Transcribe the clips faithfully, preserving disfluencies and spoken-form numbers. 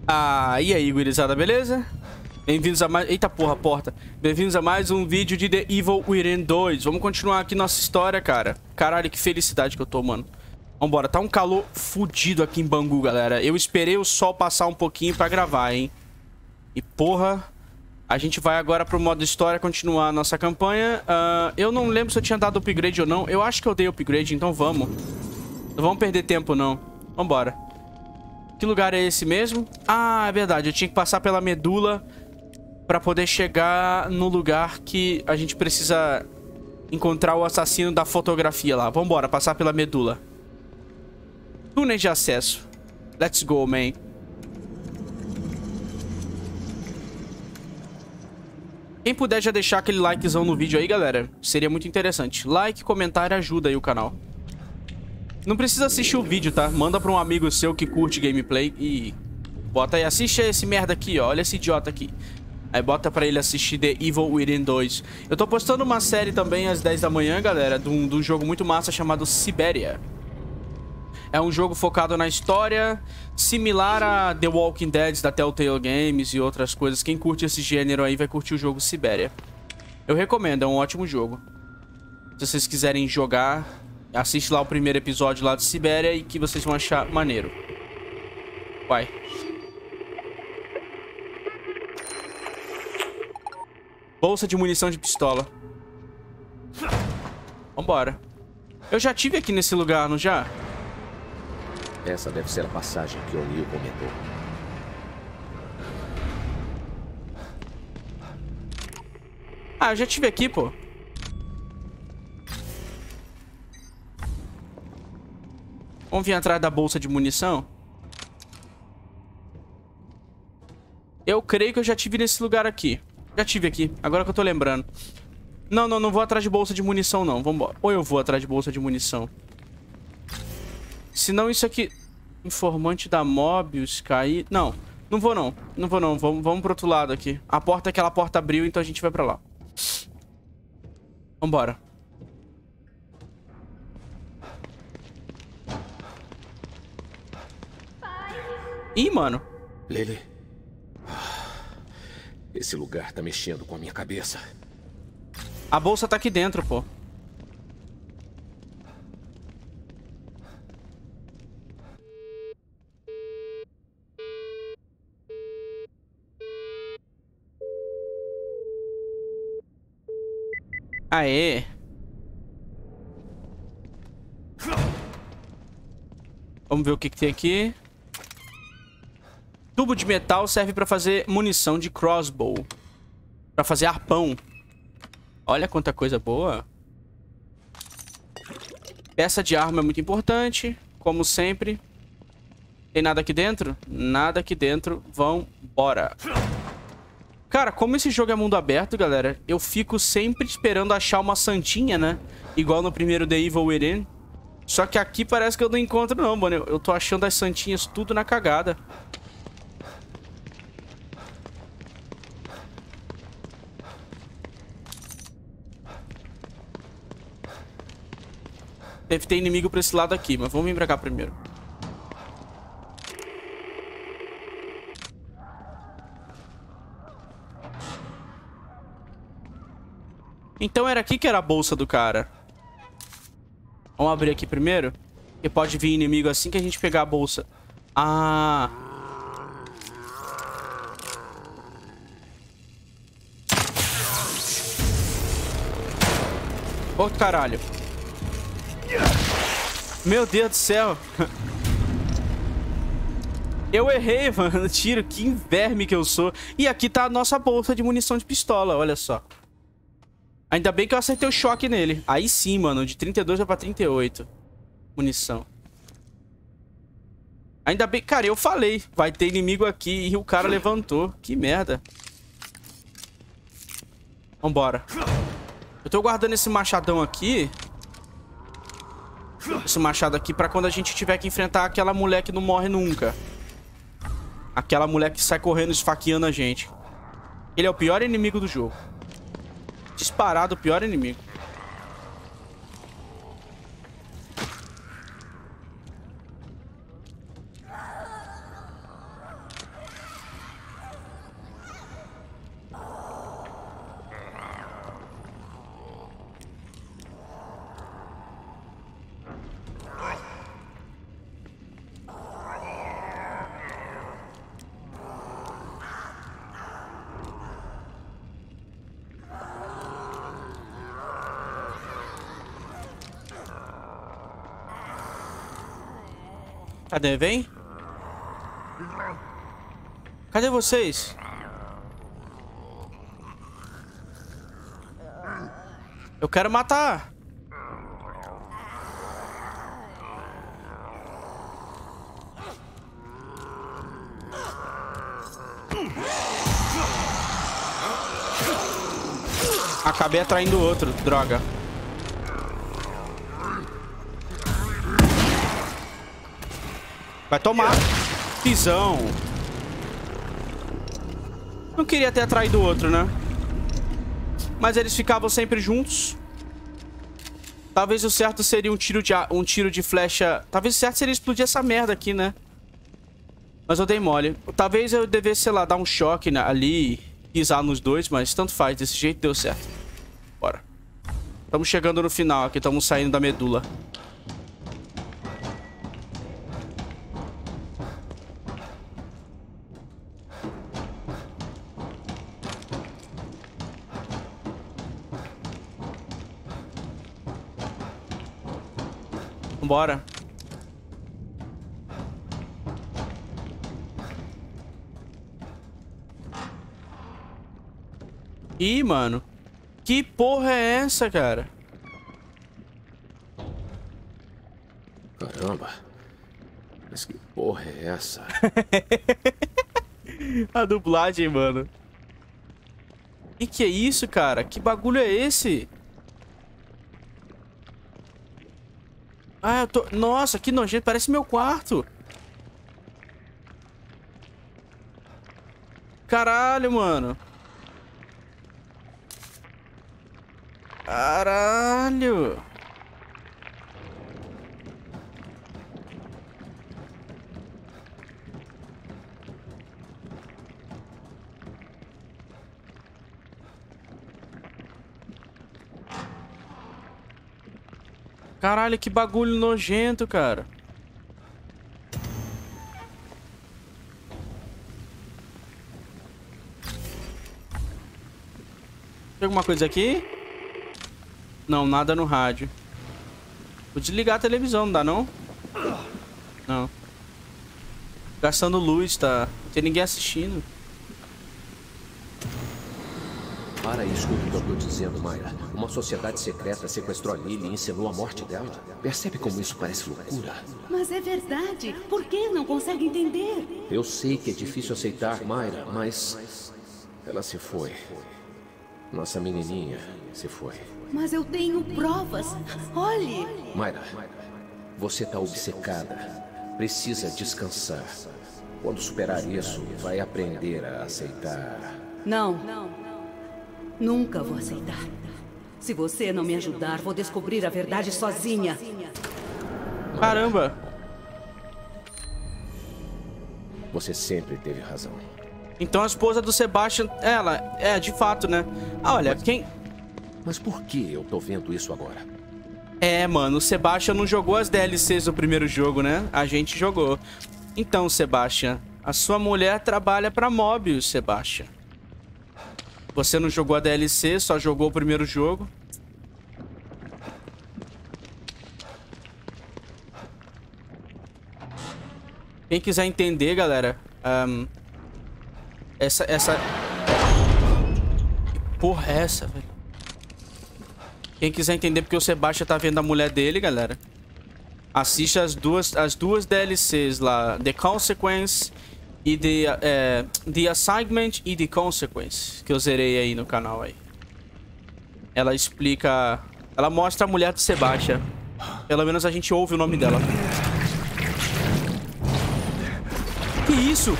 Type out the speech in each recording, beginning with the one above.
Ah, e aí, gurizada, beleza? Bem-vindos a mais... Eita porra, porta. Bem-vindos a mais um vídeo de The Evil Within dois. Vamos continuar aqui nossa história, cara. Caralho, que felicidade que eu tô, mano. Vambora, tá um calor fudido aqui em Bangu, galera. Eu esperei o sol passar um pouquinho pra gravar, hein? E porra... A gente vai agora pro modo história continuar a nossa campanha. Uh, eu não lembro se eu tinha dado upgrade ou não. Eu acho que eu dei upgrade, então vamos. Não vamos perder tempo, não. Vambora. Que lugar é esse mesmo? Ah, é verdade. Eu tinha que passar pela medula pra poder chegar no lugar que a gente precisa encontrar o assassino da fotografia lá. Vambora, passar pela medula. Túneis de acesso. Let's go, man. Quem puder já deixar aquele likezão no vídeo aí, galera, seria muito interessante. Like, comentário ajuda aí o canal. Não precisa assistir o vídeo, tá? Manda pra um amigo seu que curte gameplay e bota aí, assiste esse merda aqui, ó. Olha esse idiota aqui. Aí bota pra ele assistir The Evil Within dois. Eu tô postando uma série também às dez da manhã, galera, de um, de um jogo muito massa chamado Siberia. É um jogo focado na história, similar a The Walking Dead da Telltale Games e outras coisas. Quem curte esse gênero aí vai curtir o jogo Siberia. Eu recomendo, é um ótimo jogo. Se vocês quiserem jogar, assiste lá o primeiro episódio lá de Siberia e que vocês vão achar maneiro. Vai. Bolsa de munição de pistola. Vambora. Eu já tive aqui nesse lugar, não já? Essa deve ser a passagem que o Neil comentou. Ah, eu já tive aqui, pô. Vamos vir atrás da bolsa de munição? Eu creio que eu já tive nesse lugar aqui. Já tive aqui, agora que eu tô lembrando. Não, não, não vou atrás de bolsa de munição, não. Vambora. Ou eu vou atrás de bolsa de munição. Se não, isso aqui... Informante da Mobius, cair... Não, não vou não. Não vou não. Vamos, vamos pro outro lado aqui. A porta, aquela porta abriu, então a gente vai pra lá. Vambora. Ih, mano. Lily. Esse lugar tá mexendo com a minha cabeça. A bolsa tá aqui dentro, pô. Aê. Vamos ver o que, que tem aqui. Tubo de metal serve pra fazer munição de crossbow. Pra fazer arpão. Olha quanta coisa boa. Peça de arma é muito importante. Como sempre. Tem nada aqui dentro? Nada aqui dentro. Vambora. Cara, como esse jogo é mundo aberto, galera, eu fico sempre esperando achar uma santinha, né? Igual no primeiro The Evil Within. Só que aqui parece que eu não encontro não, mano. Eu, eu tô achando as santinhas tudo na cagada. Deve ter inimigo pra esse lado aqui, mas vamos vir pra cá primeiro. Então era aqui que era a bolsa do cara. Vamos abrir aqui primeiro. Porque pode vir inimigo assim que a gente pegar a bolsa. Ah. Ô, caralho. Meu Deus do céu. Eu errei, mano. Tiro. Que verme que eu sou. E aqui tá a nossa bolsa de munição de pistola. Olha só. Ainda bem que eu acertei o choque nele. Aí sim, mano. De trinta e dois vai pra trinta e oito. Munição. Ainda bem... Cara, eu falei. Vai ter inimigo aqui. E o cara levantou. Que merda. Vambora. Eu tô guardando esse machadão aqui. Esse machado aqui pra quando a gente tiver que enfrentar aquela mulher que não morre nunca. Aquela mulher que sai correndo esfaqueando a gente. Ele é o pior inimigo do jogo. Disparado o pior inimigo. Cadê? Vem? Cadê vocês? Eu quero matar. Acabei atraindo o outro, droga. Vai tomar. Pisão. Não queria ter atraído o outro, né? Mas eles ficavam sempre juntos. Talvez o certo seria um tiro de, um tiro de flecha. Talvez o certo seria explodir essa merda aqui, né? Mas eu dei mole. Talvez eu devesse, sei lá, dar um choque ali e pisar nos dois, mas tanto faz. Desse jeito deu certo. Bora. Estamos chegando no final aqui. Estamos saindo da medula. Vambora. Ih, mano. Que porra é essa, cara? Caramba. Mas que porra é essa? A dublagem, mano. Que que é isso, cara? Que bagulho é esse? Ah, eu tô... Nossa, que nojento. Parece meu quarto. Caralho, mano. Caralho. Caralho, que bagulho nojento, cara. Tem alguma coisa aqui? Não, nada no rádio. Vou desligar a televisão, não dá não? Não. Gastando luz, tá? Não tem ninguém assistindo. Para e escuta o que eu tô dizendo, Mayra. Uma sociedade secreta sequestrou a Lily e ensinou a morte dela. Percebe como isso parece loucura? Mas é verdade. Por que não consegue entender? Eu sei que é difícil aceitar, Mayra, mas... ela se foi. Nossa menininha se foi. Mas eu tenho provas. Olhe! Mayra, você tá obcecada. Precisa descansar. Quando superar isso, vai aprender a aceitar. Não. Nunca vou aceitar. Se você não me ajudar, vou descobrir a verdade sozinha. Caramba. Você sempre teve razão. Então a esposa do Sebastian... Ela, é, de fato, né? Ah, olha, Mas... quem... Mas por que eu tô vendo isso agora? É, mano, o Sebastian não jogou as D L Cs do primeiro jogo, né? A gente jogou. Então, Sebastian, a sua mulher trabalha pra Mobius, Sebastian. Você não jogou a D L C, só jogou o primeiro jogo. Quem quiser entender, galera... Um, essa... essa... Que porra é essa, velho? Quem quiser entender porque o Sebastian tá vendo a mulher dele, galera, assiste as duas, as duas D L Cs lá. The Consequence e The, é, The Assignment e The Consequence. Que eu zerei aí no canal aí. Ela explica... Ela mostra a mulher do Sebastian. Pelo menos a gente ouve o nome dela. Que isso?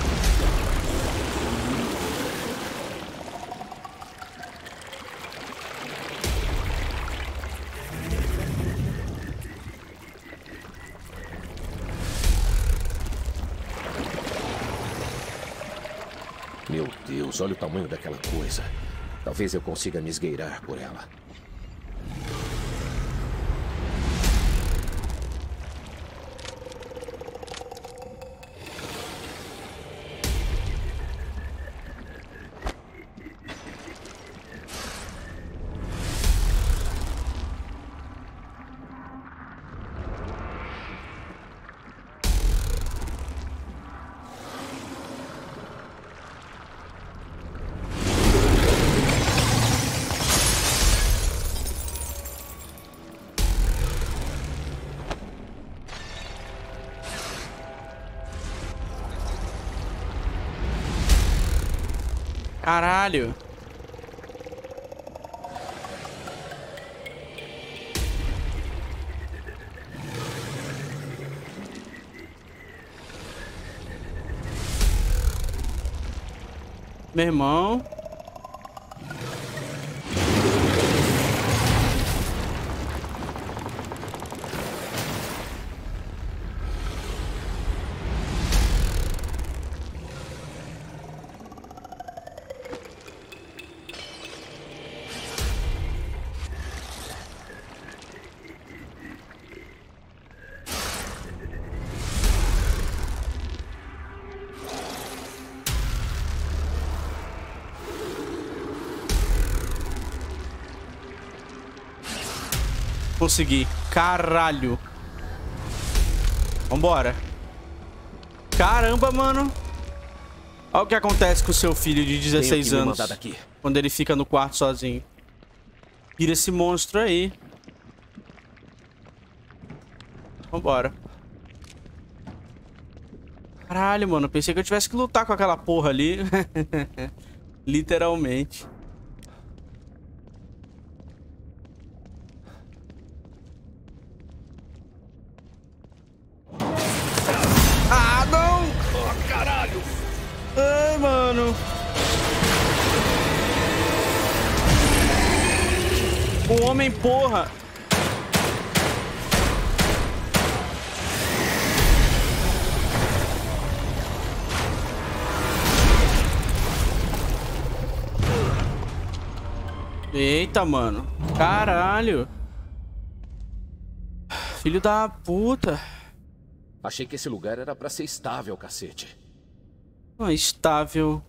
Meu Deus, olha o tamanho daquela coisa. Talvez eu consiga me esgueirar por ela. Caralho. Meu irmão. Consegui. Caralho. Vambora. Caramba, mano. Olha o que acontece com o seu filho de dezesseis anos. Quando ele fica no quarto sozinho. Tira esse monstro aí. Vambora. Caralho, mano. Pensei que eu tivesse que lutar com aquela porra ali. Literalmente. Ah, não! Oh, caralho! Ai, mano. O homem, porra. Eita, mano. Caralho. Filho da puta. Achei que esse lugar era pra ser estável, cacete. Ah, estável.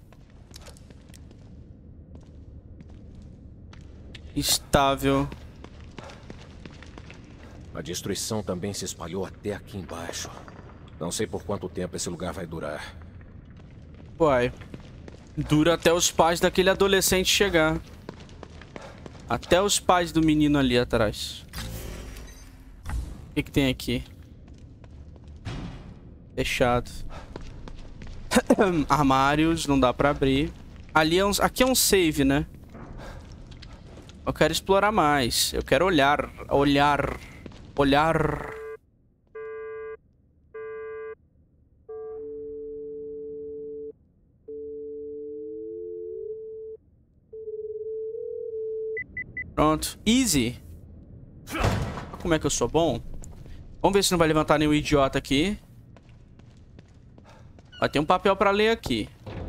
Estável. A destruição também se espalhou até aqui embaixo. Não sei por quanto tempo esse lugar vai durar. Uai. Dura até os pais daquele adolescente chegar. Até os pais do menino ali atrás. O que que tem aqui? Fechado. Armários, não dá pra abrir. Ali é um, aqui é um save, né? Eu quero explorar mais. Eu quero olhar, olhar, olhar. Pronto. Easy. Como é que eu sou bom? Vamos ver se não vai levantar nenhum idiota aqui. Ó, tem um papel pra ler aqui.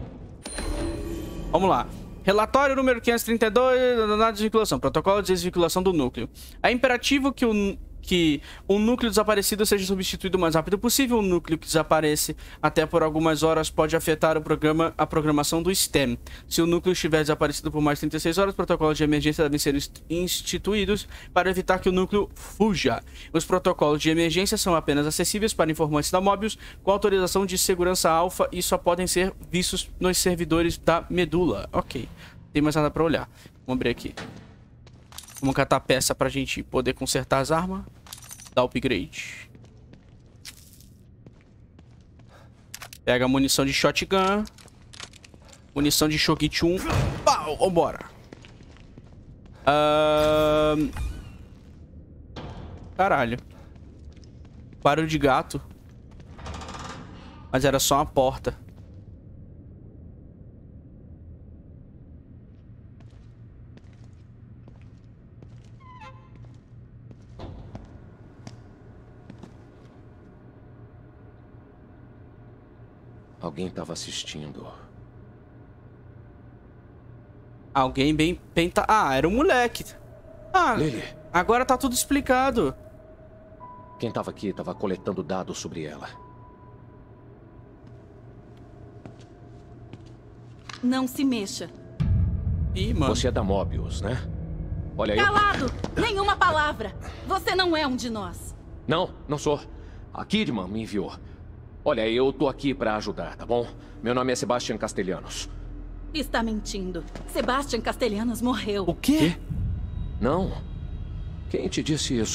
Vamos lá. Relatório número quinhentos e trinta e dois da desvinculação. Protocolo de desvinculação do núcleo. É imperativo que o... que um núcleo desaparecido seja substituído o mais rápido possível. Um núcleo que desaparece até por algumas horas pode afetar o programa, a programação do S T E M. Se o núcleo estiver desaparecido por mais de trinta e seis horas, protocolos de emergência devem ser instituídos para evitar que o núcleo fuja. Os protocolos de emergência são apenas acessíveis para informantes da Mobius com autorização de segurança alfa e só podem ser vistos nos servidores da medula. Ok. Não tem mais nada para olhar. Vamos abrir aqui. Vamos catar peça pra gente poder consertar as armas. Dar upgrade. Pega a munição de shotgun. Munição de Shogichun. Pau! Vambora. Uh... Caralho. Barulho de gato. Mas era só uma porta. Alguém estava assistindo. Alguém bem penta... Ah, era um moleque. Ah, Lily. Agora tá tudo explicado. Quem estava aqui estava coletando dados sobre ela. Não se mexa. Ih, mano. Você é da Mobius, né? Olha aí. Calado! Nenhuma palavra! Você não é um de nós. Não, não sou. A Kidman me enviou. Olha, eu tô aqui pra ajudar, tá bom? Meu nome é Sebastian Castellanos. Está mentindo. Sebastian Castellanos morreu. O quê? Quê? Não. Quem te disse isso?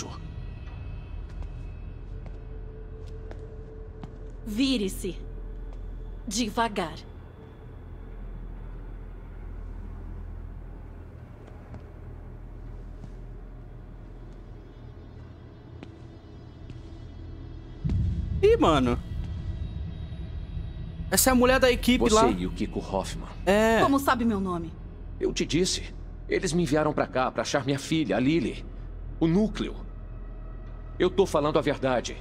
Vire-se. Devagar. Lily, mano. Essa é a mulher da equipe Você lá. e o Kiko Hoffman. É. Como sabe meu nome? Eu te disse. Eles me enviaram pra cá pra achar minha filha, a Lily. O núcleo. Eu tô falando a verdade.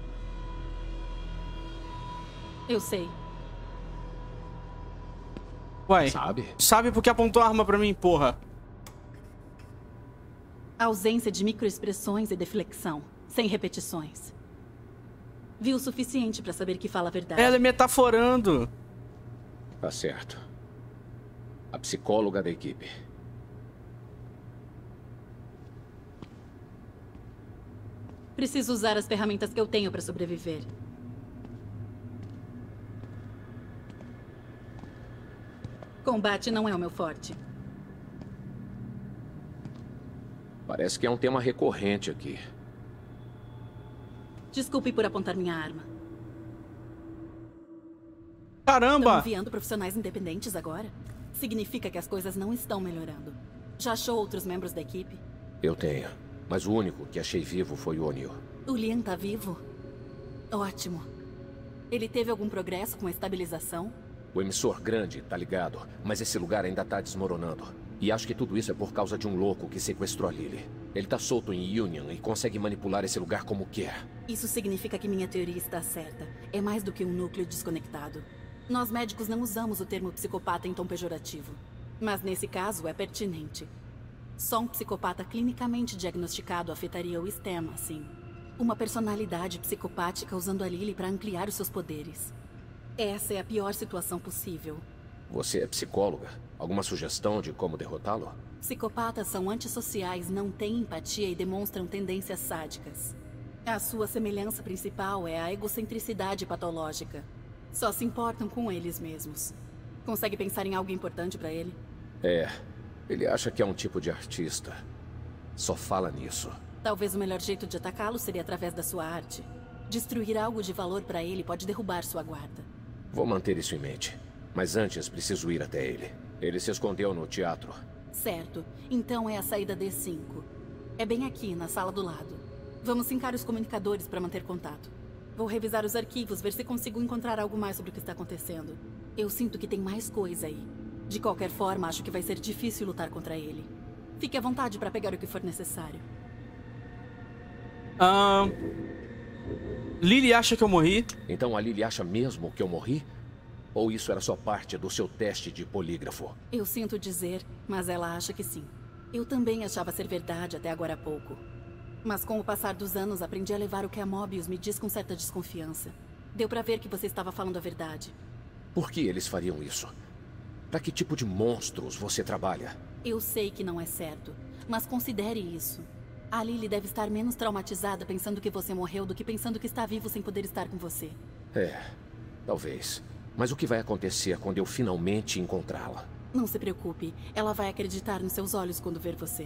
Eu sei. Ué. Sabe? Sabe porque apontou a arma pra mim, porra. Ausência de microexpressões e deflexão, sem repetições. Vi o suficiente pra saber que fala a verdade. Ela é metaforando. Tá certo. A psicóloga da equipe. Preciso usar as ferramentas que eu tenho pra sobreviver. Combate não é o meu forte. Parece que é um tema recorrente aqui. Desculpe por apontar minha arma. Caramba! Estão enviando profissionais independentes agora? Significa que as coisas não estão melhorando. Já achou outros membros da equipe? Eu tenho. Mas o único que achei vivo foi o O'Neill. O Liam tá vivo? Ótimo. Ele teve algum progresso com a estabilização? O emissor grande tá ligado, mas esse lugar ainda tá desmoronando. E acho que tudo isso é por causa de um louco que sequestrou a Lily. Ele tá solto em Union e consegue manipular esse lugar como quer. Isso significa que minha teoria está certa. É mais do que um núcleo desconectado. Nós médicos não usamos o termo psicopata em tom pejorativo. Mas nesse caso é pertinente. Só um psicopata clinicamente diagnosticado afetaria o STEM, assim. Uma personalidade psicopática usando a Lily para ampliar os seus poderes. Essa é a pior situação possível. Você é psicóloga? Alguma sugestão de como derrotá-lo? Psicopatas são antissociais, não têm empatia e demonstram tendências sádicas. A sua semelhança principal é a egocentricidade patológica. Só se importam com eles mesmos. Consegue pensar em algo importante para ele? É. Ele acha que é um tipo de artista. Só fala nisso. Talvez o melhor jeito de atacá-lo seria através da sua arte. Destruir algo de valor para ele pode derrubar sua guarda. Vou manter isso em mente. Mas antes preciso ir até ele. Ele se escondeu no teatro. Certo. Então é a saída D cinco. É bem aqui, na sala do lado. Vamos sincar os comunicadores para manter contato. Vou revisar os arquivos, ver se consigo encontrar algo mais sobre o que está acontecendo. Eu sinto que tem mais coisa aí. De qualquer forma, acho que vai ser difícil lutar contra ele. Fique à vontade para pegar o que for necessário. Ah, Lily acha que eu morri? Então a Lily acha mesmo que eu morri? Ou isso era só parte do seu teste de polígrafo? Eu sinto dizer, mas ela acha que sim. Eu também achava ser verdade até agora há pouco. Mas com o passar dos anos, aprendi a levar o que a Mobius me diz com certa desconfiança. Deu pra ver que você estava falando a verdade. Por que eles fariam isso? Pra que tipo de monstros você trabalha? Eu sei que não é certo, mas considere isso. A Lily deve estar menos traumatizada pensando que você morreu do que pensando que está vivo sem poder estar com você. É, talvez. Mas o que vai acontecer quando eu finalmente encontrá-la? Não se preocupe, ela vai acreditar nos seus olhos quando ver você.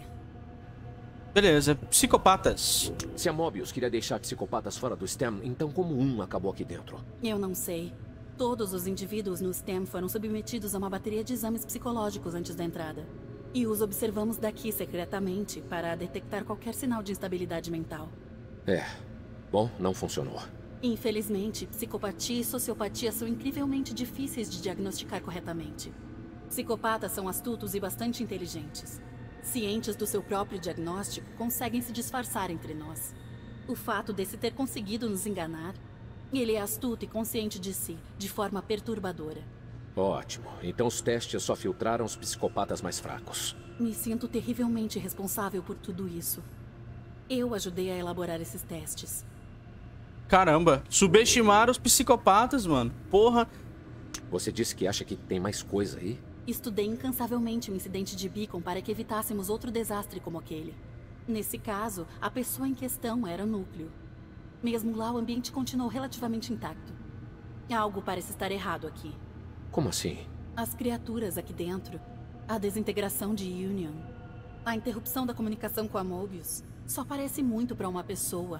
Beleza, psicopatas. Se a Mobius queria deixar psicopatas fora do STEM, então como um acabou aqui dentro? Eu não sei. Todos os indivíduos no STEM foram submetidos a uma bateria de exames psicológicos antes da entrada. E os observamos daqui secretamente para detectar qualquer sinal de instabilidade mental. É. Bom, não funcionou. Infelizmente, psicopatia e sociopatia são incrivelmente difíceis de diagnosticar corretamente. Psicopatas são astutos e bastante inteligentes. Cientes do seu próprio diagnóstico, conseguem se disfarçar entre nós. O fato desse ter conseguido nos enganar, ele é astuto e consciente de si, de forma perturbadora. Ótimo. Então os testes só filtraram os psicopatas mais fracos. Me sinto terrivelmente responsável por tudo isso. Eu ajudei a elaborar esses testes. Caramba, subestimaram os psicopatas, mano. Porra. Você disse que acha que tem mais coisa aí? Estudei incansavelmente o incidente de Beacon para que evitássemos outro desastre como aquele. Nesse caso, a pessoa em questão era o núcleo. Mesmo lá, o ambiente continuou relativamente intacto. Algo parece estar errado aqui. Como assim? As criaturas aqui dentro, a desintegração de Union, a interrupção da comunicação com a Mobius, só parece muito para uma pessoa.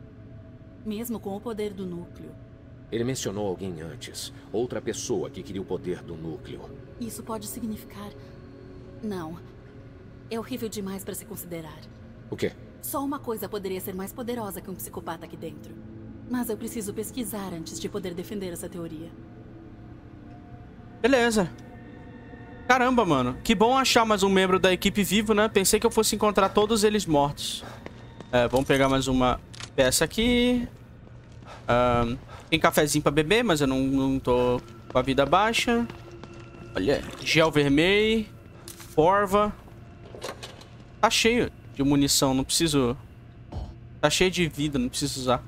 Mesmo com o poder do núcleo. Ele mencionou alguém antes. Outra pessoa que queria o poder do núcleo. Isso pode significar... Não. É horrível demais para se considerar. O quê? Só uma coisa poderia ser mais poderosa que um psicopata aqui dentro. Mas eu preciso pesquisar antes de poder defender essa teoria. Beleza. Caramba, mano. Que bom achar mais um membro da equipe vivo, né? Pensei que eu fosse encontrar todos eles mortos. É, vamos pegar mais uma peça aqui. Um, tem cafezinho pra beber, mas eu não, não tô com a vida baixa. Olha, gel vermelho. Porva. Tá cheio de munição, não preciso... Tá cheio de vida, não preciso usar.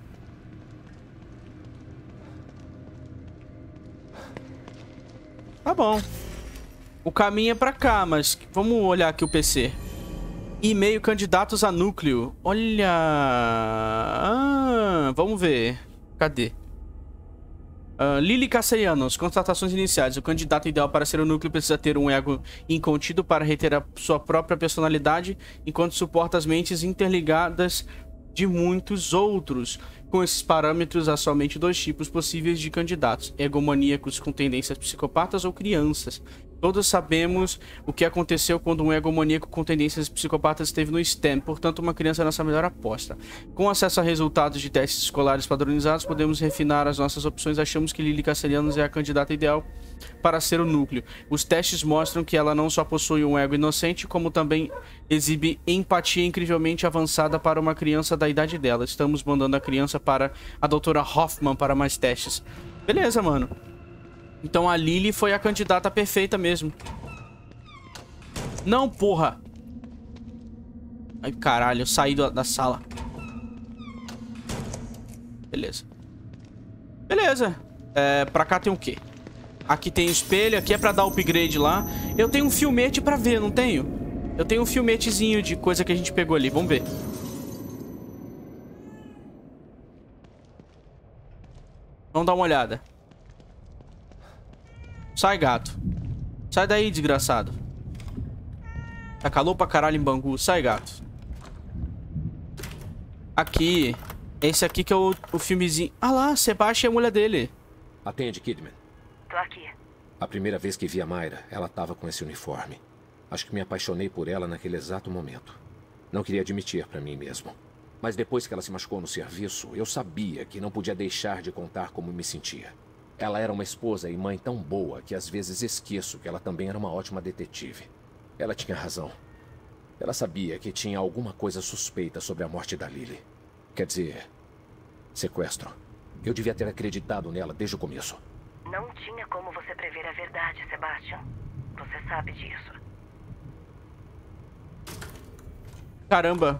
Tá bom. O caminho é pra cá, mas vamos olhar aqui o P C. E-mail candidatos a núcleo. Olha... Ah, vamos ver. Cadê? Uh, Lily Castellanos, constatações iniciais. O candidato ideal para ser o núcleo precisa ter um ego incontido para reter a sua própria personalidade, enquanto suporta as mentes interligadas de muitos outros. Com esses parâmetros, há somente dois tipos possíveis de candidatos: egomaníacos com tendências psicopatas ou crianças. Todos sabemos o que aconteceu quando um egomaníaco com tendências psicopatas esteve no S T E M, portanto uma criança é a nossa melhor aposta. Com acesso a resultados de testes escolares padronizados, podemos refinar as nossas opções. Achamos que Lily Castellanos é a candidata ideal para ser o núcleo. Os testes mostram que ela não só possui um ego inocente, como também exibe empatia incrivelmente avançada para uma criança da idade dela. Estamos mandando a criança para a doutora Hoffman para mais testes. Beleza, mano. Então a Lily foi a candidata perfeita mesmo. Não, porra. Ai, caralho, eu saí da, da sala. Beleza. Beleza. É, pra cá tem o quê? Aqui tem espelho, aqui é pra dar upgrade lá. Eu tenho um filmete pra ver, não tenho? Eu tenho um filmetezinho de coisa que a gente pegou ali, vamos ver. Vamos dar uma olhada. Sai, gato. Sai daí, desgraçado. Tá calor pra caralho em Bangu. Sai, gato. Aqui. Esse aqui que é o, o filmezinho. Ah lá, Sebastian é a mulher dele. Atende, Kidman. Tô aqui. A primeira vez que vi a Mayra, ela tava com esse uniforme. Acho que me apaixonei por ela naquele exato momento. Não queria admitir pra mim mesmo. Mas depois que ela se machucou no serviço, eu sabia que não podia deixar de contar como me sentia. Ela era uma esposa e mãe tão boa que às vezes esqueço que ela também era uma ótima detetive. Ela tinha razão. Ela sabia que tinha alguma coisa suspeita sobre a morte da Lily. Quer dizer, sequestro. Eu devia ter acreditado nela desde o começo. Não tinha como você prever a verdade, Sebastian. Você sabe disso. Caramba.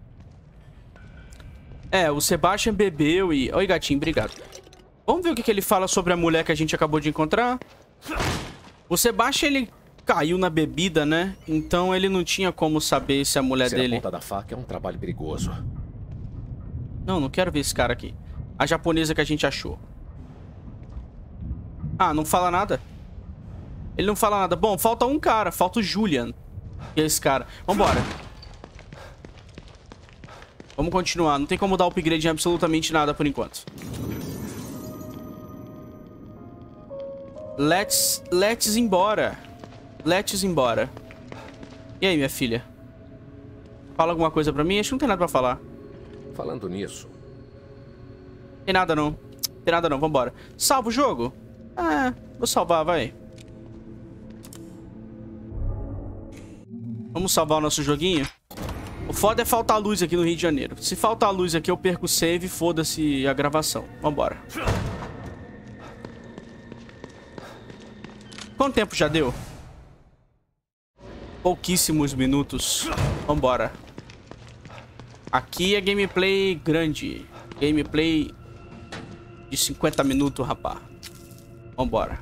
É, o Sebastian bebeu e... Oi, gatinho, obrigado. Vamos ver o que, que ele fala sobre a mulher que a gente acabou de encontrar. O Sebastian, ele caiu na bebida, né? Então ele não tinha como saber se a mulher Ser dele... a ponta da faca é um trabalho perigoso. Não, não quero ver esse cara aqui. A japonesa que a gente achou. Ah, não fala nada? Ele não fala nada. Bom, falta um cara. Falta o Julian. Que é esse cara. Vambora. Vamos continuar. Não tem como dar upgrade em absolutamente nada por enquanto. Let's... Let's embora. Let's embora. E aí, minha filha? Fala alguma coisa pra mim? Acho que não tem nada pra falar. Falando nisso... Tem nada não. Tem nada não. Vambora. Salva o jogo? Ah, vou salvar, vai. Vamos salvar o nosso joguinho? O foda é faltar luz aqui no Rio de Janeiro. Se faltar luz aqui, eu perco o save. Foda-se a gravação. Vambora. Quanto tempo já deu? Pouquíssimos minutos. Vambora. Aqui é gameplay grande. Gameplay de cinquenta minutos, rapá. Vambora.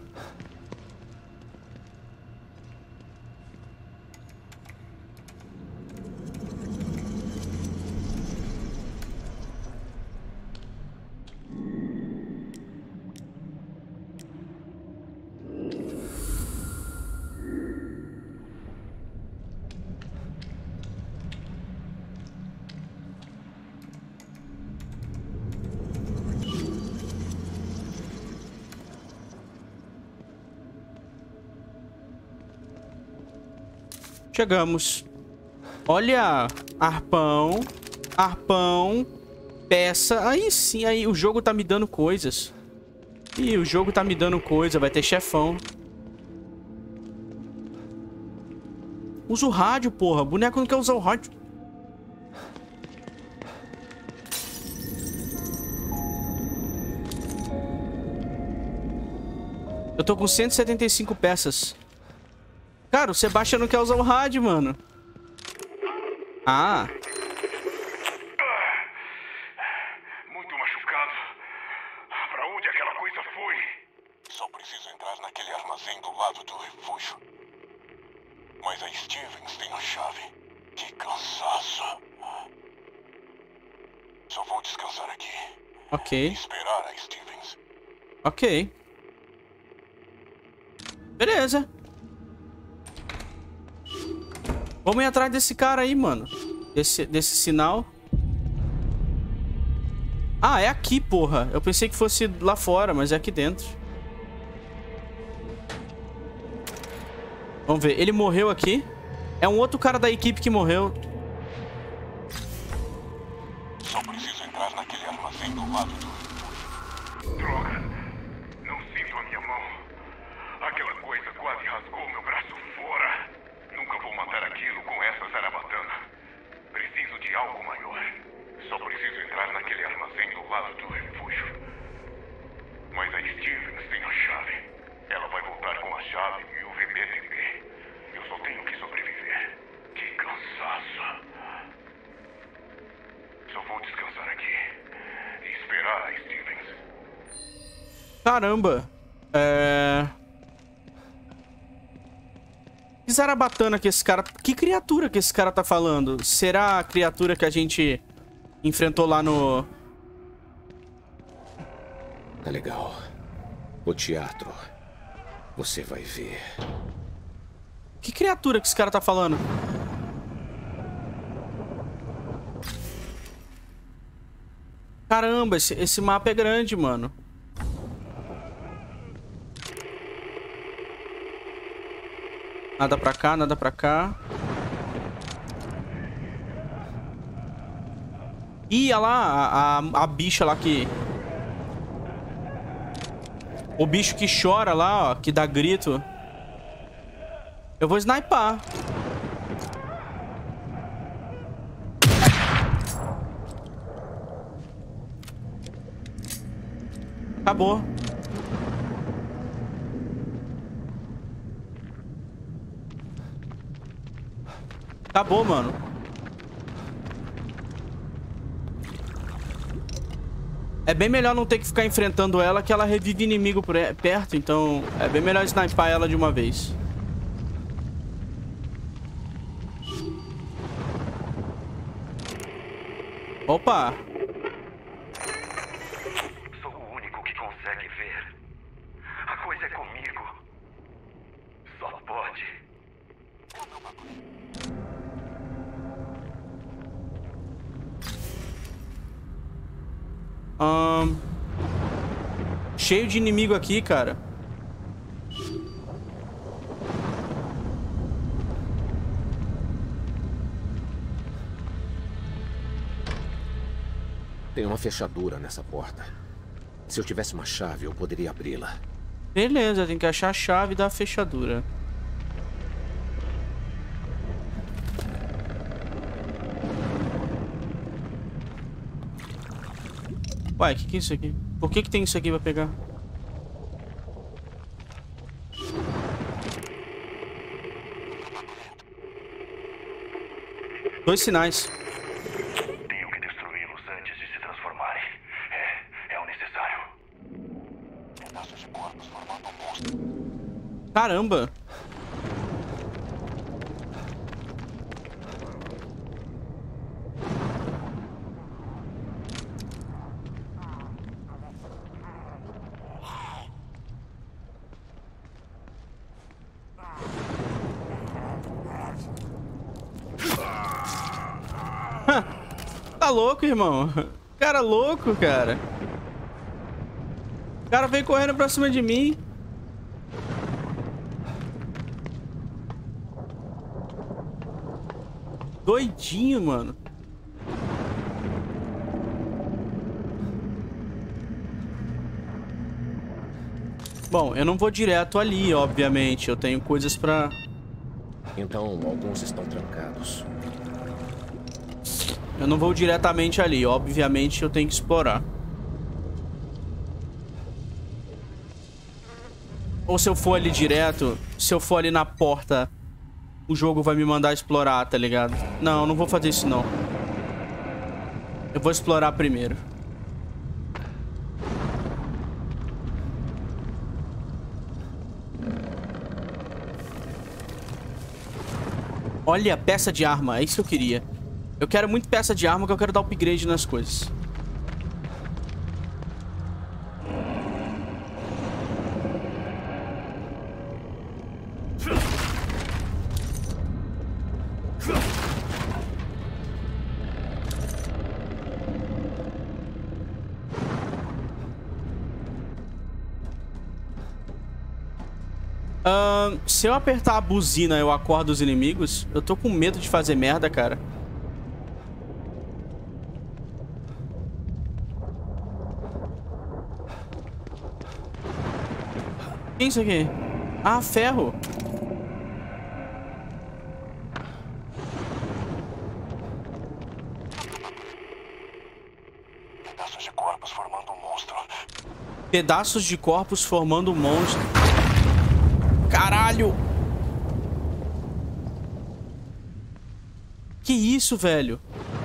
Chegamos. Olha, arpão, arpão, peça. Aí sim, aí o jogo tá me dando coisas. Ih, o jogo tá me dando coisa. Vai ter chefão. Usa o rádio, porra. O boneco não quer usar o rádio. Eu tô com cento e setenta e cinco peças. Cara, o Sebastião não quer usar o rádio, mano. Ah. Muito machucado. Pra onde aquela coisa foi? Só preciso entrar naquele armazém do lado do refúgio. Mas a Stevens tem a chave. Que cansaço. Só vou descansar aqui. Ok. E esperar a Stevens. Ok. Beleza. Vamos ir atrás desse cara aí, mano. Desse, desse sinal. Ah, é aqui, porra. Eu pensei que fosse lá fora, mas é aqui dentro. Vamos ver. Ele morreu aqui. É um outro cara da equipe que morreu. Só preciso entrar naquele armazém do lado do... Droga. Não sinto a minha mão. Aquela coisa quase rasgou meu braço fora. Nunca vou matar aquilo com essa zarabatana. Preciso de algo maior. Só preciso entrar naquele armazém do lado do refúgio. Mas a Stevens tem a chave. Ela vai voltar com a chave e o V B T B. Eu só tenho que sobreviver. Que cansaço. Só vou descansar aqui e esperar a Stevens. Caramba. É... Que zarabatana que esse cara... Que criatura que esse cara tá falando? Será a criatura que a gente enfrentou lá no... Tá legal. O teatro. Você vai ver. Que criatura que esse cara tá falando? Caramba, esse, esse mapa é grande, mano. Nada pra cá, nada pra cá. Ih, olha lá, a, a, a bicha lá que... O bicho que chora lá, ó, que dá grito. Eu vou snipar. Acabou. Acabou, mano. É bem melhor não ter que ficar enfrentando ela, que ela revive inimigo por perto. Então é bem melhor snipar ela de uma vez. Opa! Sou o único que consegue ver. A coisa é comigo. Só pode. Um... Cheio de inimigo aqui, cara. Tem uma fechadura nessa porta. Se eu tivesse uma chave, eu poderia abri-la. Beleza, tem que achar a chave da fechadura. Uai, o que, que é isso aqui? Por que, que tem isso aqui pra pegar? Dois sinais. Tenho que destruí-los antes de se transformarem. É, é o necessário. Pedaços de corpos formando um monstro. Caramba! Tá louco, irmão? Cara louco, cara. O cara veio correndo pra cima de mim. Doidinho, mano. Bom, eu não vou direto ali, obviamente. Eu tenho coisas pra... Então, alguns estão trancados. Eu não vou diretamente ali. Obviamente, eu tenho que explorar. Ou se eu for ali direto, se eu for ali na porta, o jogo vai me mandar explorar, tá ligado? Não, eu não vou fazer isso, não. Eu vou explorar primeiro. Olha, peça de arma. É isso que eu queria. Eu quero muito peça de arma, porque eu quero dar upgrade nas coisas. Uh, se eu apertar a buzina, eu acordo os inimigos? Eu tô com medo de fazer merda, cara. O que é isso aqui? Ah, ferro. Pedaços de corpos formando um monstro. Pedaços de corpos formando um monstro. Caralho! Que isso, velho?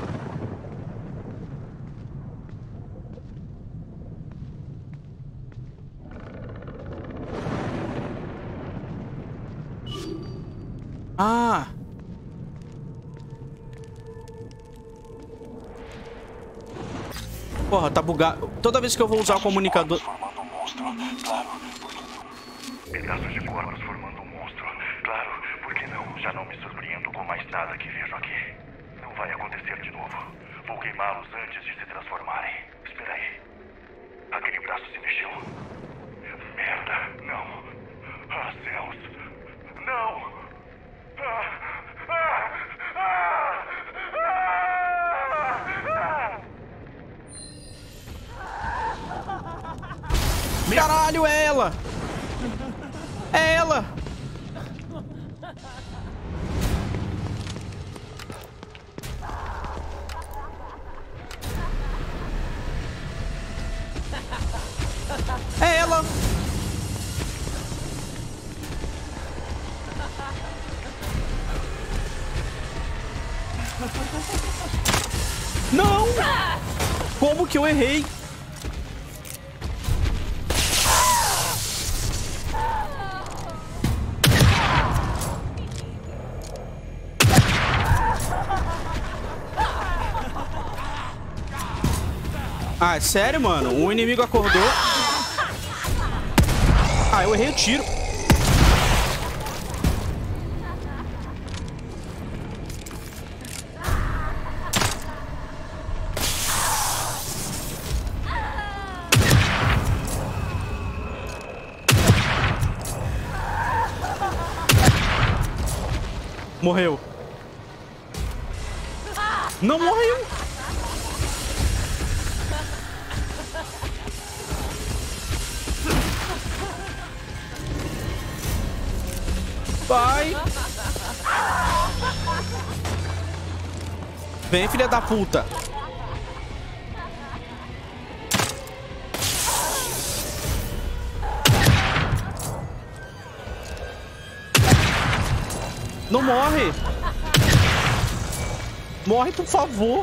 Ah! Porra, tá bugado. Toda vez que eu vou usar o comunicador... Formando um monstro, claro. Pedaços de corpos formando um monstro. Claro, por que não? Já não me surpreendo com mais nada que vejo aqui. Não vai acontecer de novo. Vou queimá-los antes de se transformarem. Espera aí. Aquele braço se mexeu. Merda, não. Ah, céus. Não. Ah, ah, ah, ah, ah. Caralho, é ela! É ela! É ela! Não! Como que eu errei? Ah, é sério, mano? Um inimigo acordou. Ah, eu errei o tiro. Morreu. Não morreu. Vai. Vem, filha da puta. Não morre. Morre, por favor.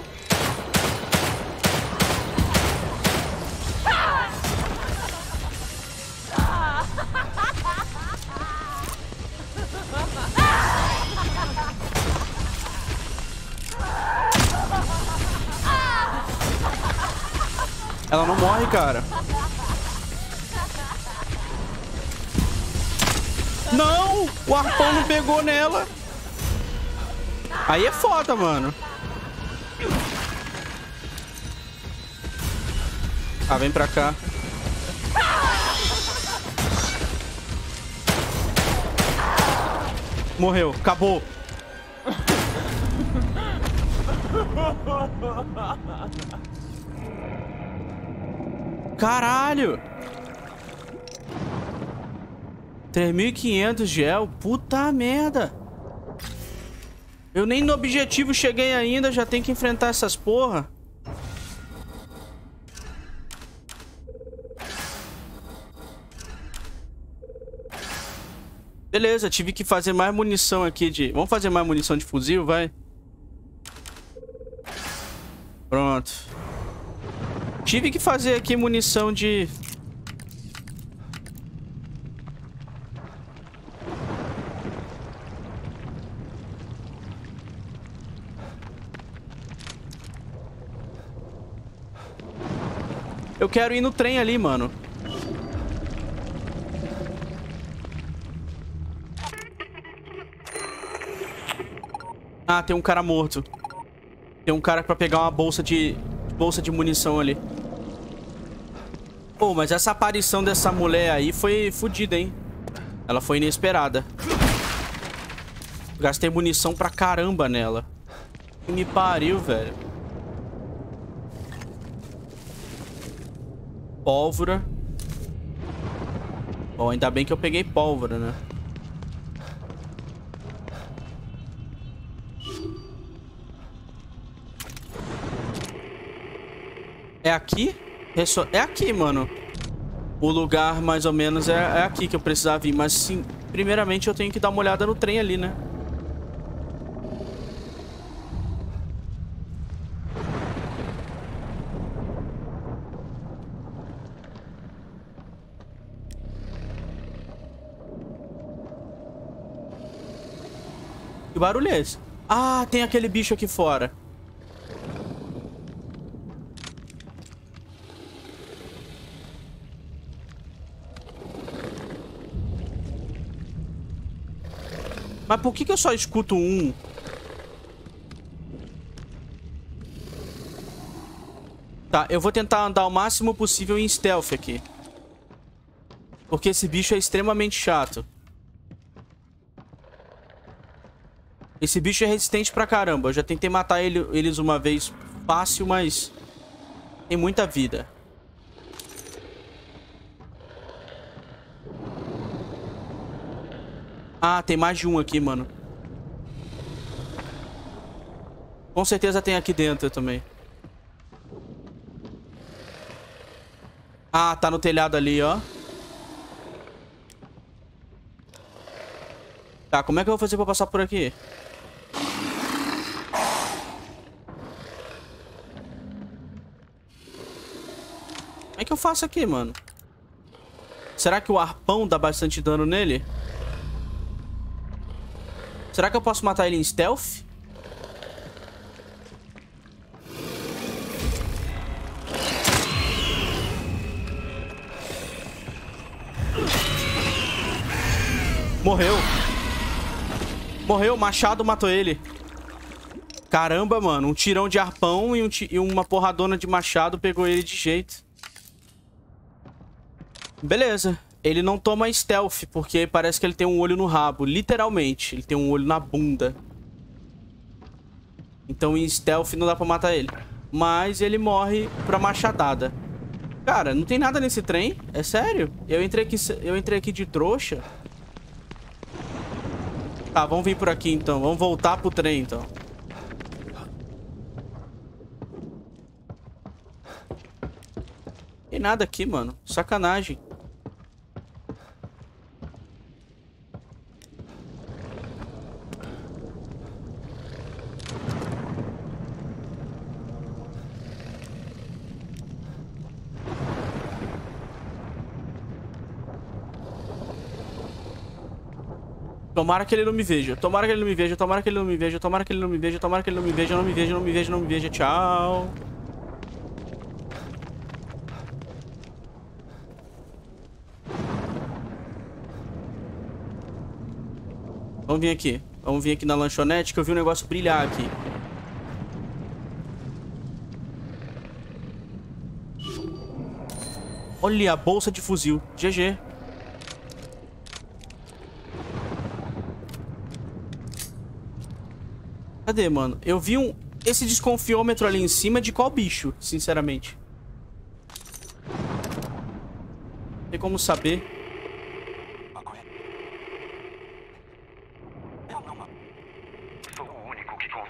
Ela não morre, cara. Não! O arpão não pegou nela. Aí é foda, mano. Ah, vem pra cá. Morreu. Acabou. Caralho! três mil e quinhentos gel. Puta merda. Eu nem no objetivo cheguei ainda, já tenho que enfrentar essas porra. Beleza, tive que fazer mais munição aqui de... Vamos fazer mais munição de fuzil, vai. Pronto. Tive que fazer aqui munição de... Eu quero ir no trem ali, mano. Ah, tem um cara morto. Tem um cara pra pegar uma bolsa de... Bolsa de munição ali. Pô, mas essa aparição dessa mulher aí foi fodida, hein? Ela foi inesperada. Gastei munição pra caramba nela. Que me pariu, velho. Pólvora. Bom, ainda bem que eu peguei pólvora, né? É aqui? É aqui, mano. O lugar, mais ou menos, é, é aqui que eu precisava vir. Mas, sim, primeiramente eu tenho que dar uma olhada no trem ali, né? Que barulho é esse? Ah, tem aquele bicho aqui fora. Mas por que que eu só escuto um? Tá, eu vou tentar andar o máximo possível em stealth aqui. Porque esse bicho é extremamente chato. Esse bicho é resistente pra caramba. Eu já tentei matar ele, eles uma vez fácil, mas... tem muita vida. Ah, tem mais de um aqui, mano. Com certeza tem aqui dentro também. Ah, tá no telhado ali, ó. Tá, como é que eu vou fazer pra passar por aqui? Como é que eu faço aqui, mano? Será que o arpão dá bastante dano nele? Será que eu posso matar ele em stealth? Morreu. Morreu, o machado matou ele. Caramba, mano. Um tirão de arpão e, um e uma porradona de machado pegou ele de jeito. Beleza. Ele não toma stealth, porque parece que ele tem um olho no rabo. Literalmente. Ele tem um olho na bunda. Então em stealth não dá pra matar ele. Mas ele morre pra machadada. Cara, não tem nada nesse trem? É sério? Eu entrei aqui, eu entrei aqui de trouxa. Tá, vamos vir por aqui então. Vamos voltar pro trem então. Tem nada aqui, mano. Sacanagem. Tomara que ele não me veja. Tomara que ele não me veja. Tomara que ele não me veja. Tomara que ele não me veja. Tomara que ele não me veja. Não me veja, não me veja, não me veja. Tchau. Vamos vir aqui. Vamos vir aqui na lanchonete que eu vi um negócio brilhar aqui. Olha a bolsa de fuzil. G G. Cadê, mano? Eu vi um... Esse desconfiômetro ali em cima de qual bicho, sinceramente? Não tem como saber.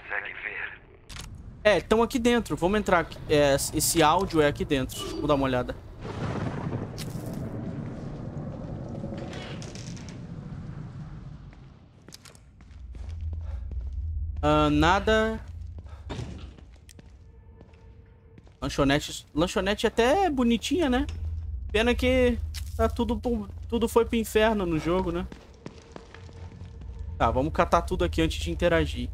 consegue ver? É, estão aqui dentro. Vamos entrar aqui. É, esse áudio é aqui dentro. Vou dar uma olhada. Uh, nada. Lanchonete. Lanchonete até bonitinha, né? Pena que tá tudo, tudo foi pro inferno no jogo, né? Tá, vamos catar tudo aqui antes de interagir.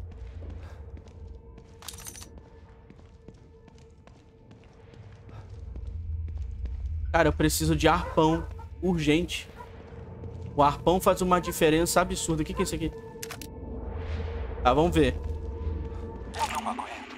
Cara, eu preciso de arpão. Urgente. O arpão faz uma diferença absurda. O que que é isso aqui? Tá, vamos ver. Eu não aguento.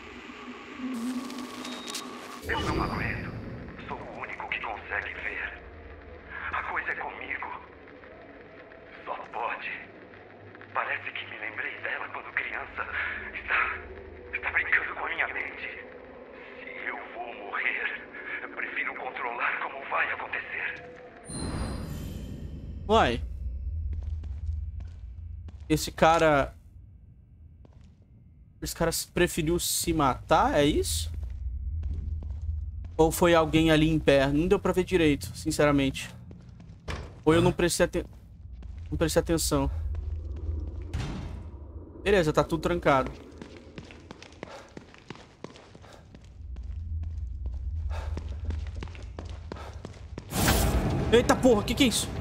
Eu não aguento. Sou o único que consegue ver. A coisa é comigo. Só pode. Parece que me lembrei dela quando criança. Está... Está brincando com a minha mente. Se eu vou morrer, eu prefiro controlar como vai acontecer. Uai. Esse cara... Esse cara preferiu se matar, é isso? Ou foi alguém ali em pé? Não deu pra ver direito, sinceramente. Ou eu não prestei, aten... não prestei atenção. Beleza, tá tudo trancado. Eita porra, que que é isso?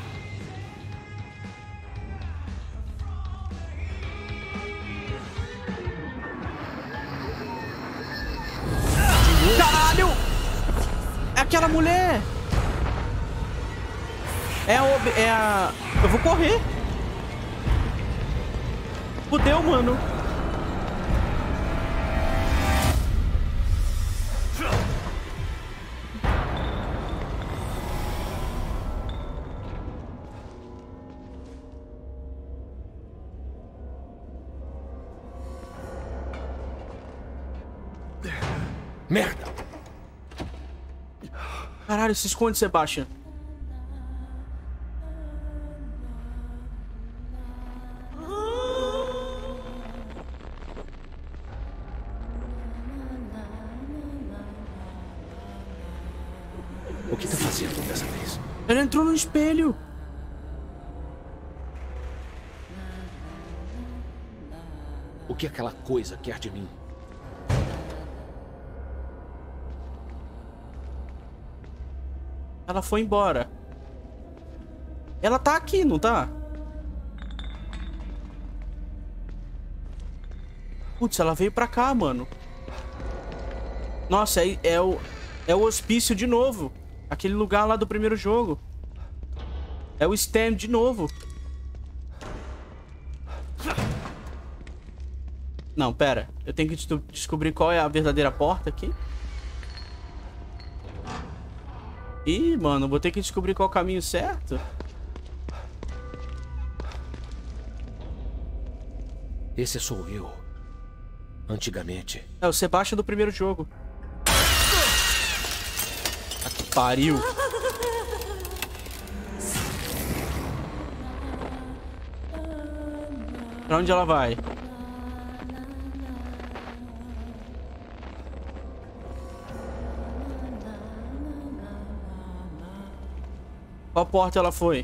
Caralho! É aquela mulher! É a... Ob... É a... Eu vou correr! Fudeu, mano! Merda! Caralho, se esconde, Sebastian. O que tá fazendo dessa vez? Ele entrou no espelho. O que aquela coisa quer de mim? Ela foi embora. Ela tá aqui, não tá? Putz, ela veio pra cá, mano. Nossa, é, é, o, é o hospício de novo. Aquele lugar lá do primeiro jogo. É o stand de novo. Não, pera. Eu tenho que des- descobrir qual é a verdadeira porta aqui. Ih, mano, vou ter que descobrir qual é o caminho certo. Esse sou eu. Antigamente. É o Sebastian do primeiro jogo. Ah, que pariu. Pra onde ela vai? Qual porta ela foi?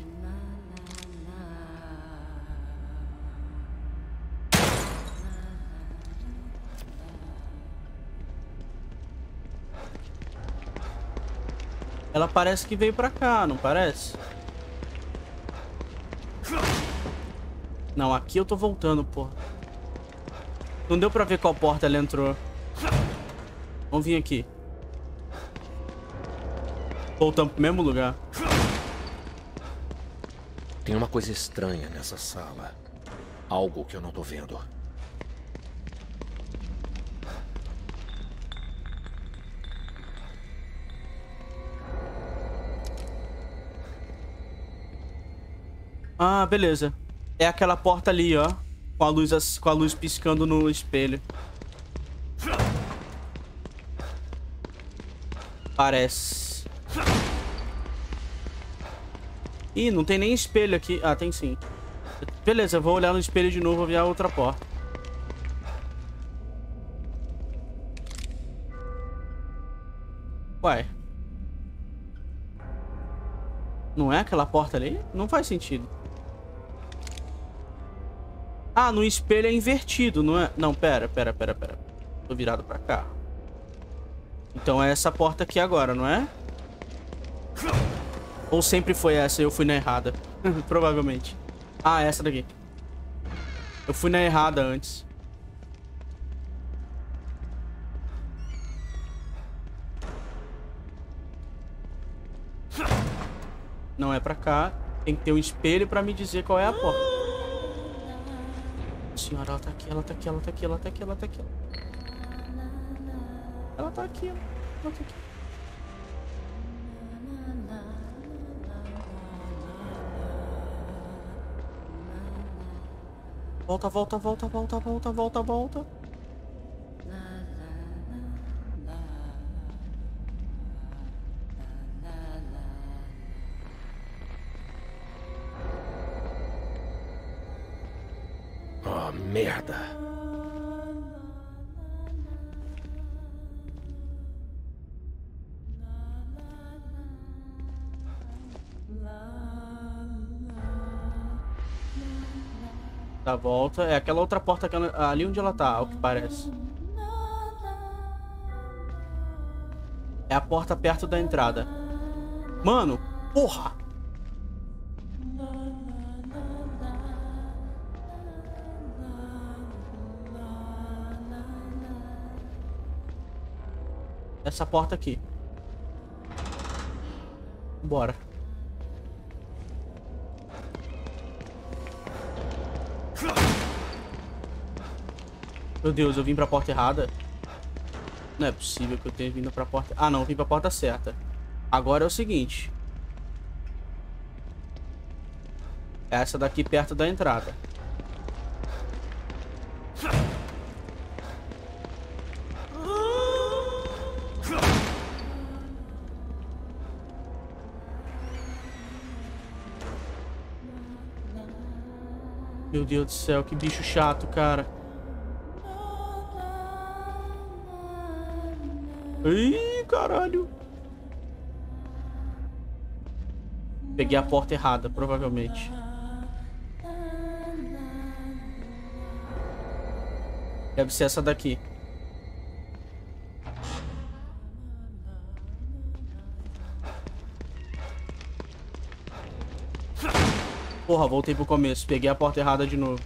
Ela parece que veio pra cá, não parece? Não, aqui eu tô voltando, porra. Não deu pra ver qual porta ela entrou. Vamos vir aqui. Voltamos pro mesmo lugar. Tem uma coisa estranha nessa sala. Algo que eu não tô vendo. Ah, beleza. É aquela porta ali, ó. Com a luz, com a luz piscando no espelho. Parece. Ih, não tem nem espelho aqui. Ah, tem sim. Beleza, eu vou olhar no espelho de novo e ver a outra porta. Uai. Não é aquela porta ali? Não faz sentido. Ah, no espelho é invertido, não é? Não, pera, pera, pera, pera. Tô virado pra cá. Então é essa porta aqui agora, não é? Ou sempre foi essa e eu fui na errada? Provavelmente. Ah, essa daqui. Eu fui na errada antes. Não é pra cá. Tem que ter um espelho pra me dizer qual é a porta. Senhora, ela tá aqui, ela tá aqui, ela tá aqui, ela tá aqui, ela tá aqui. Ela tá aqui, ela tá aqui. Volta, volta, volta, volta, volta, volta, volta. Oh, merda. Da volta. É aquela outra porta que ela, ali onde ela tá, ao que parece. É a porta perto da entrada. Mano, porra! Essa porta aqui. Bora. Meu Deus, eu vim pra porta errada. Não é possível que eu tenha vindo pra porta... Ah, não, eu vim pra porta certa. Agora é o seguinte. Essa daqui perto da entrada. Meu Deus do céu, que bicho chato, cara. Ih, caralho. Peguei a porta errada, provavelmente. Deve ser essa daqui. Porra, voltei pro começo. Peguei a porta errada de novo.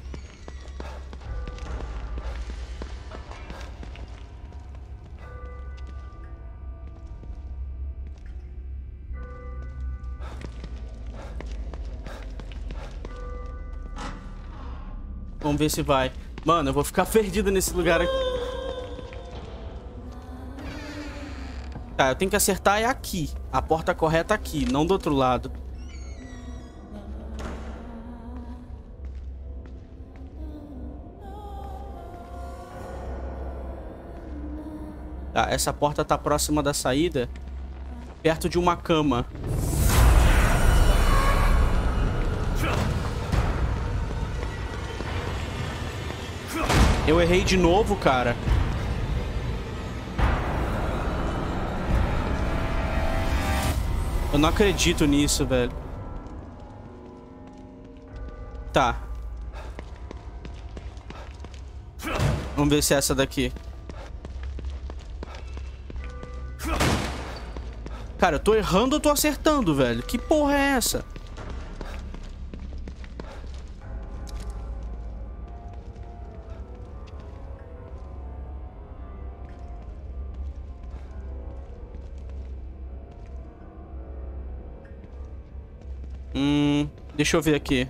Vamos ver se vai. Mano, eu vou ficar perdido nesse lugar aqui. Tá, eu tenho que acertar é aqui. A porta correta aqui, não do outro lado. Tá, essa porta tá próxima da saída. Perto de uma cama. Eu errei de novo, cara. Eu não acredito nisso, velho. Tá. Vamos ver se é essa daqui. Cara, eu tô errando ou tô acertando, velho? Que porra é essa? Hum, deixa eu ver aqui.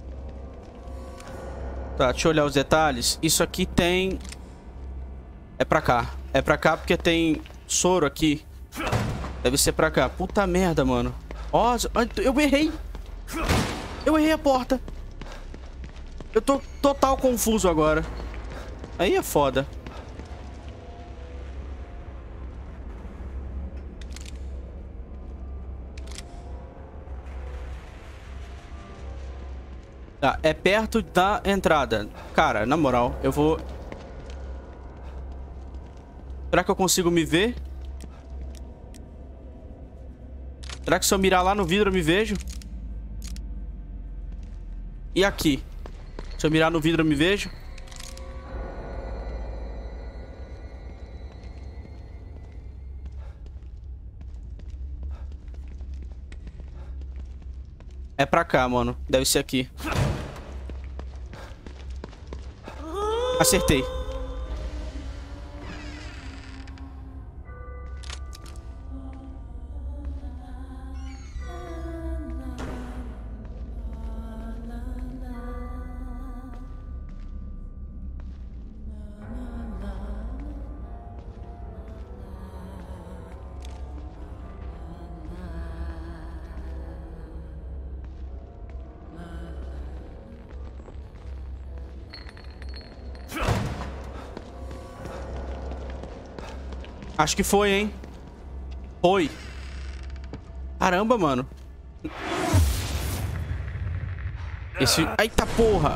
Tá, deixa eu olhar os detalhes. Isso aqui tem... É pra cá. É pra cá porque tem soro aqui. Deve ser pra cá. Puta merda, mano. Ó, eu errei. Eu errei a porta. Eu tô total confuso agora. Aí é foda. Tá, é perto da entrada. Cara, na moral, eu vou... Será que eu consigo me ver? Será que se eu mirar lá no vidro eu me vejo? E aqui? Se eu mirar no vidro eu me vejo? É pra cá, mano. Deve ser aqui. Acertei. Acho que foi, hein? Foi. Caramba, mano. Esse... Eita porra.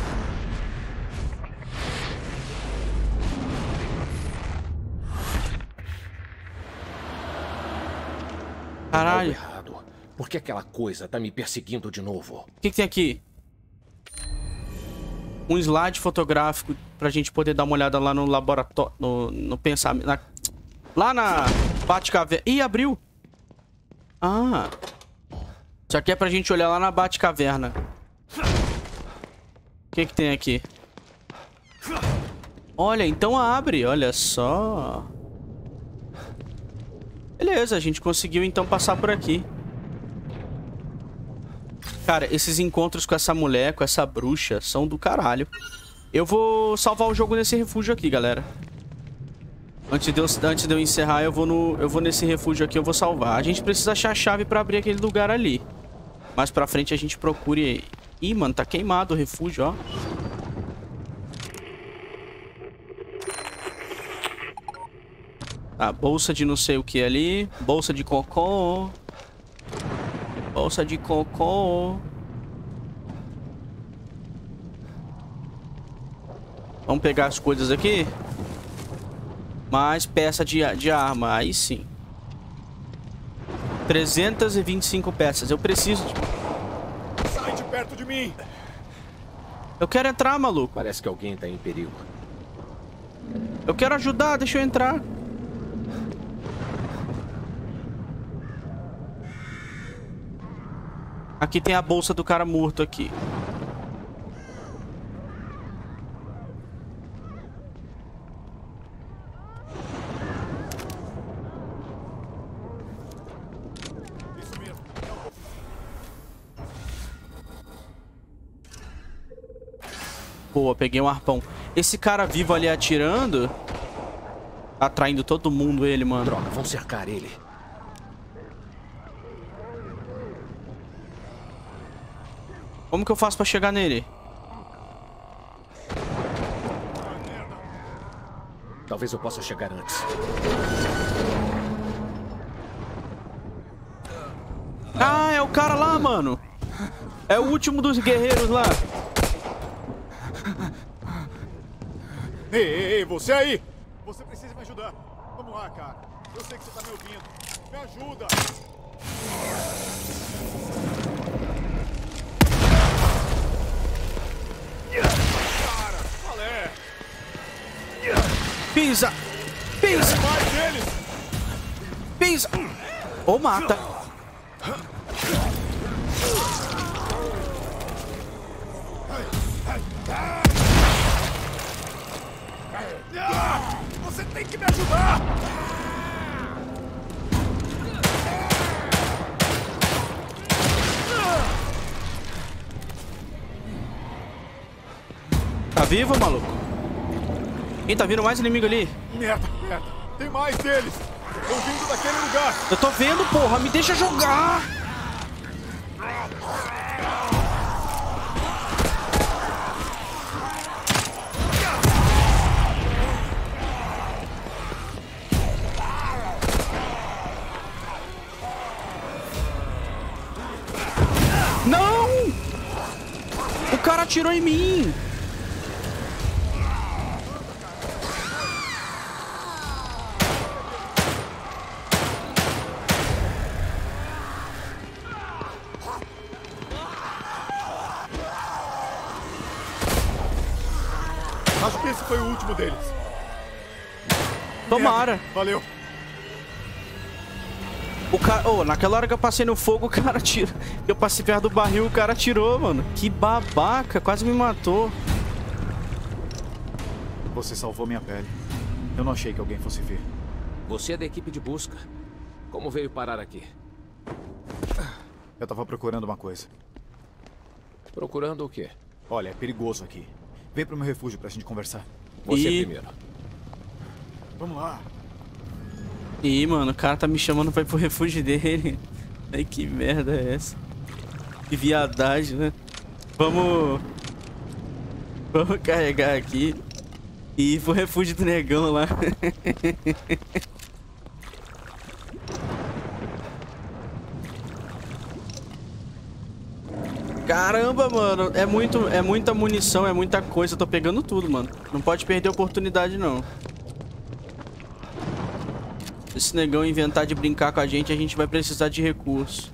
Caralho. Errado. Por que aquela coisa tá me perseguindo de novo? O que, que tem aqui? Um slide fotográfico pra gente poder dar uma olhada lá no laboratório. No, no pensamento. Na... Lá na Batcaverna. Ih, abriu. Ah. Isso aqui é pra gente olhar lá na Batcaverna. O que que tem aqui? Olha, então abre. Olha só. Beleza, a gente conseguiu então passar por aqui. Cara, esses encontros com essa mulher, com essa bruxa, são do caralho. Eu vou salvar o jogo nesse refúgio aqui, galera. Antes de, eu, antes de eu encerrar, eu vou, no, eu vou nesse refúgio aqui, eu vou salvar. A gente precisa achar a chave pra abrir aquele lugar ali. Mais pra frente a gente procure... Ih, mano, tá queimado o refúgio, ó. Ah, bolsa de não sei o que ali. Bolsa de cocô. Bolsa de cocô. Vamos pegar as coisas aqui. Mais peça de, de arma. Aí sim. trezentas e vinte e cinco peças. Eu preciso de... Sai de perto de mim! Eu quero entrar, maluco. Parece que alguém tá em perigo. Eu quero ajudar, deixa eu entrar. Aqui tem a bolsa do cara morto aqui. Boa, peguei um arpão. Esse cara vivo ali atirando, atraindo todo mundo ele, mano. Droga, vão cercar ele. Como que eu faço pra chegar nele? Talvez eu possa chegar antes. Ah, é o cara lá, mano. É o último dos guerreiros lá. Ei, ei, ei, você aí! Você precisa me ajudar. Vamos lá, cara. Eu sei que você tá me ouvindo. Me ajuda! Cara, qual é? Pisa! Pisa! Mais deles! Pisa! Ou mata. Você tem que me ajudar! Tá vivo, maluco? Ih, tá vindo mais inimigo ali. Merda, merda. Tem mais deles. Estão vindo daquele lugar. Eu tô vendo, porra. Me deixa jogar. Não! O cara atirou em mim. Acho que esse foi o último deles. Tomara. Merda. Valeu. O cara... Oh, naquela hora que eu passei no fogo, o cara tirou. Eu passei perto do barril, o cara atirou, mano. Que babaca, quase me matou. Você salvou minha pele. Eu não achei que alguém fosse ver. Você é da equipe de busca. Como veio parar aqui? Eu tava procurando uma coisa. Procurando o quê? Olha, é perigoso aqui. Vem pro meu refúgio pra gente conversar. Você E... primeiro. Vamos lá. Ih, mano, o cara tá me chamando pra ir pro refúgio dele. Ai, que merda é essa? Que viadagem, né? Vamos... Vamos carregar aqui. E ir pro refúgio do negão lá. Caramba, mano. É, muito, é muita munição, é muita coisa. Eu tô pegando tudo, mano. Não pode perder a oportunidade, não. Se esse negão inventar de brincar com a gente, a gente vai precisar de recurso.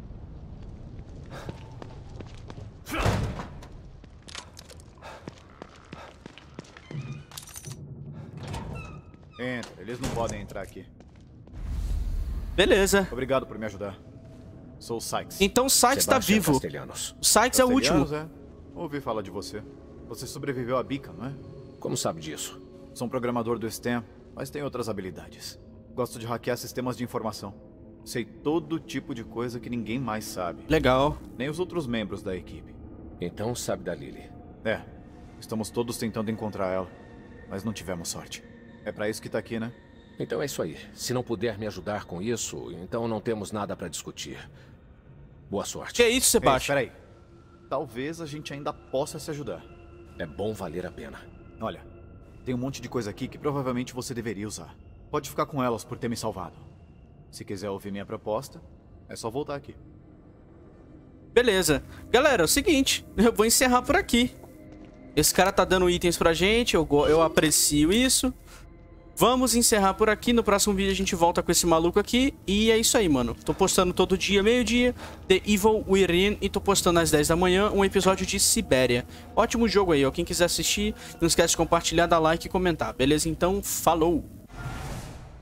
Entra, eles não podem entrar aqui. Beleza. Obrigado por me ajudar. Sou o Sykes. Então o Sykes tá Sebastian vivo. Castellanos. O Sykes é o último. Castellanos, é? Ouvi falar de você. Você sobreviveu à Beacon, não é? Como sabe disso? Sou um programador do STEM, mas tenho outras habilidades. Gosto de hackear sistemas de informação. Sei todo tipo de coisa que ninguém mais sabe. Legal. Nem os outros membros da equipe. Então sabe da Lily. É, estamos todos tentando encontrar ela, mas não tivemos sorte. É pra isso que tá aqui, né? Então é isso aí. Se não puder me ajudar com isso, então não temos nada pra discutir. Boa sorte. Que é isso, Sebastian? Ei, espera aí. Talvez a gente ainda possa se ajudar. É bom valer a pena. Olha, tem um monte de coisa aqui que provavelmente você deveria usar. Pode ficar com elas por ter me salvado. Se quiser ouvir minha proposta, é só voltar aqui. Beleza. Galera, é o seguinte. Eu vou encerrar por aqui. Esse cara tá dando itens pra gente. Eu, eu aprecio isso. Vamos encerrar por aqui. No próximo vídeo a gente volta com esse maluco aqui. E é isso aí, mano. Tô postando todo dia, meio-dia, The Evil Within. E tô postando às dez da manhã um episódio de Sibéria. Ótimo jogo aí, ó. Quem quiser assistir, não esquece de compartilhar, dar like e comentar. Beleza? Então, falou!